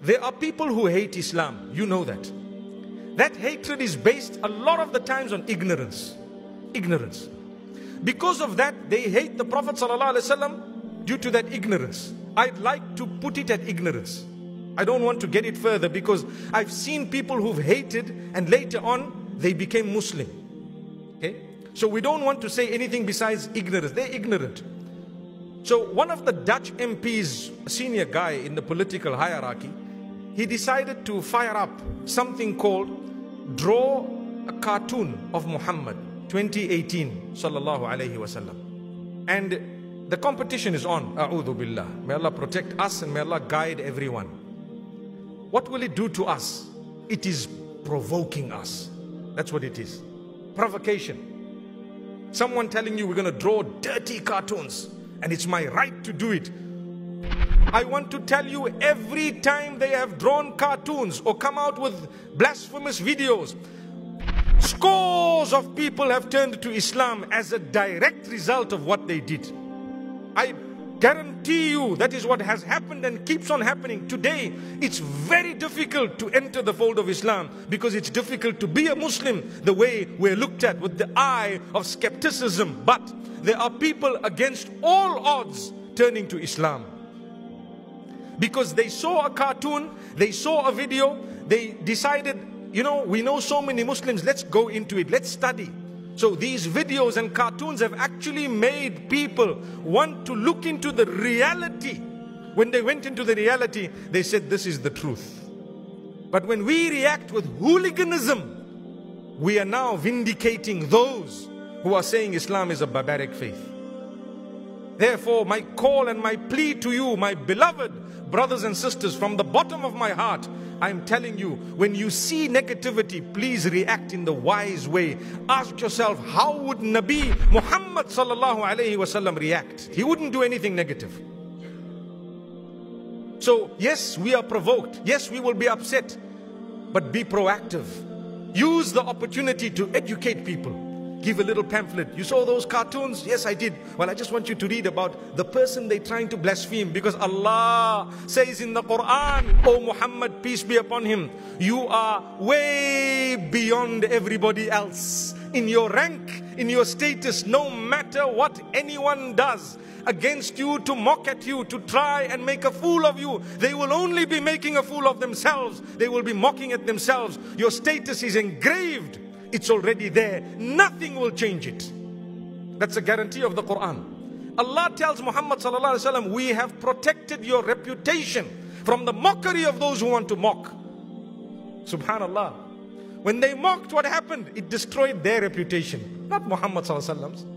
There are people who hate Islam. You know that. That hatred is based a lot of the times on ignorance. Ignorance. Because of that, they hate the Prophet ﷺ due to that ignorance. I'd like to put it at ignorance. I don't want to get it further because I've seen people who've hated and later on they became Muslim. Okay? So we don't want to say anything besides ignorance. They're ignorant. So one of the Dutch MPs, a senior guy in the political hierarchy, he decided to fire up something called Draw a Cartoon of Muhammad 2018 sallallahu alaihi wasallam. And the competition is on. A'udhu billah. May Allah protect us and may Allah guide everyone. What will it do to us? It is provoking us. That's what it is. Provocation. Someone telling you we're going to draw dirty cartoons and it's my right to do it. I want to tell you, every time they have drawn cartoons or come out with blasphemous videos, scores of people have turned to Islam as a direct result of what they did. I guarantee you that is what has happened and keeps on happening. Today, it's very difficult to enter the fold of Islam because it's difficult to be a Muslim the way we're looked at with the eye of skepticism. But there are people against all odds turning to Islam because they saw a cartoon, they saw a video, they decided, you know, we know so many Muslims, let's go into it, let's study. So these videos and cartoons have actually made people want to look into the reality. When they went into the reality, they said this is the truth. But when we react with hooliganism, we are now vindicating those who are saying Islam is a barbaric faith. Therefore, my call and my plea to you, my beloved brothers and sisters, from the bottom of my heart, I'm telling you, when you see negativity, please react in the wise way. Ask yourself, how would Nabi Muhammad sallallahu alaihi wasallam react? He wouldn't do anything negative. So yes, we are provoked. Yes, we will be upset. But be proactive. Use the opportunity to educate people. Give a little pamphlet. You saw those cartoons? Yes, I did. Well, I just want you to read about the person they're trying to blaspheme, because Allah says in the Quran, O Muhammad, peace be upon him, you are way beyond everybody else in your rank, in your status. No matter what anyone does against you, to mock at you, to try and make a fool of you, they will only be making a fool of themselves. They will be mocking at themselves. Your status is engraved. It's already there. Nothing will change it. That's a guarantee of the Quran. Allah tells Muhammad sallallahu alaihi wasallam, we have protected your reputation from the mockery of those who want to mock. Subhanallah. When they mocked, what happened? It destroyed their reputation, not Muhammad sallallahu alaihi wasallam's.